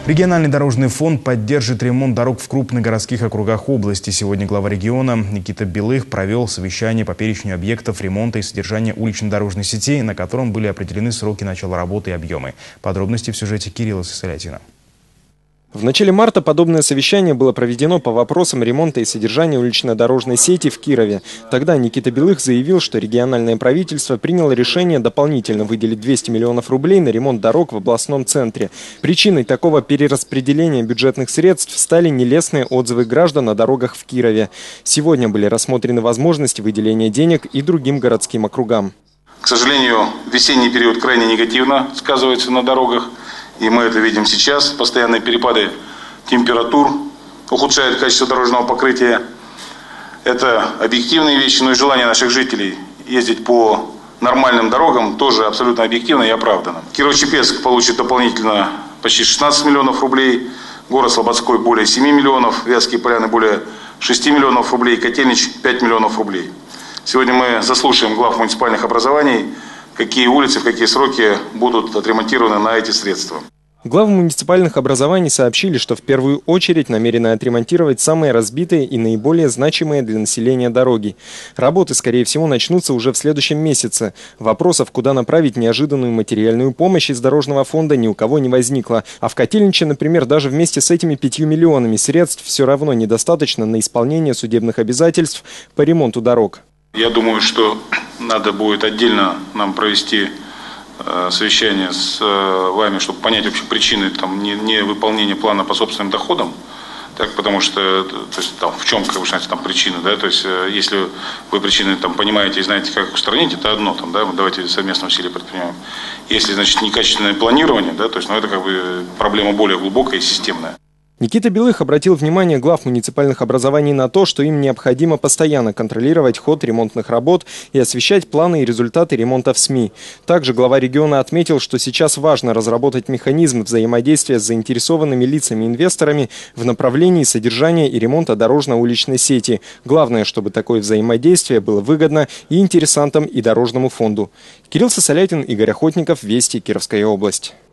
Региональный дорожный фонд поддержит ремонт дорог в крупных городских округах области. Сегодня глава региона Никита Белых провел совещание по перечню объектов ремонта и содержания улично-дорожной сети, на котором были определены сроки начала работы и объемы. Подробности в сюжете Кирилла Сысолятина. В начале марта подобное совещание было проведено по вопросам ремонта и содержания улично-дорожной сети в Кирове. Тогда Никита Белых заявил, что региональное правительство приняло решение дополнительно выделить 200 миллионов рублей на ремонт дорог в областном центре. Причиной такого перераспределения бюджетных средств стали нелестные отзывы граждан о дорогах в Кирове. Сегодня были рассмотрены возможности выделения денег и другим городским округам. К сожалению, весенний период крайне негативно сказывается на дорогах. И мы это видим сейчас. Постоянные перепады температур ухудшают качество дорожного покрытия. Это объективные вещи, но и желание наших жителей ездить по нормальным дорогам тоже абсолютно объективно и оправдано. Кирово-Чепецк получит дополнительно почти 16 миллионов рублей. Город Слободской более 7 миллионов. Вятские Поляны более 6 миллионов рублей. Котельнич 5 миллионов рублей. Сегодня мы заслушаем глав муниципальных образований, какие улицы, в какие сроки будут отремонтированы на эти средства. Главы муниципальных образований сообщили, что в первую очередь намерены отремонтировать самые разбитые и наиболее значимые для населения дороги. Работы, скорее всего, начнутся уже в следующем месяце. Вопросов, куда направить неожиданную материальную помощь из дорожного фонда, ни у кого не возникло. А в Котельниче, например, даже вместе с этими 5 миллионами средств все равно недостаточно на исполнение судебных обязательств по ремонту дорог. Я думаю, что надо будет отдельно нам провести совещание с вами, чтобы понять вообще причины невыполнения плана по собственным доходам. Так, потому что в чем, как вы знаете, причины, да, то есть если вы причины понимаете и знаете, как их устранить, это одно, давайте совместно усилия предпринимаем. Если, значит, некачественное планирование, да, то есть, это проблема более глубокая и системная. Никита Белых обратил внимание глав муниципальных образований на то, что им необходимо постоянно контролировать ход ремонтных работ и освещать планы и результаты ремонта в СМИ. Также глава региона отметил, что сейчас важно разработать механизм взаимодействия с заинтересованными лицами и инвесторами в направлении содержания и ремонта дорожно-уличной сети. Главное, чтобы такое взаимодействие было выгодно и интересантам, и дорожному фонду. Кирилл Сысолятин, Игорь Охотников, Вести, Кировская область.